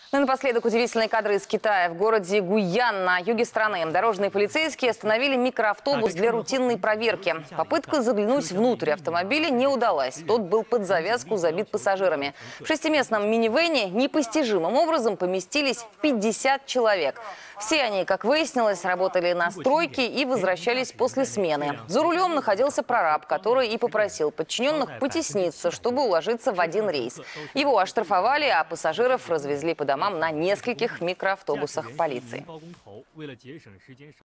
Ну и напоследок удивительные кадры из Китая. В городе Гуйян на юге страны дорожные полицейские остановили микроавтобус для рутинной проверки. Попытка заглянуть внутрь автомобиля не удалась. Тот был под завязку забит пассажирами. В шестиместном минивэне непостижимым образом поместились 50 человек. Все они, как выяснилось, работали на стройке и возвращались после смены. За рулем находился прораб, который и попросил подчиненных потесниться, чтобы уложиться в один рейс. Его оштрафовали, а пассажиров развезли по домам на нескольких микроавтобусах полиции.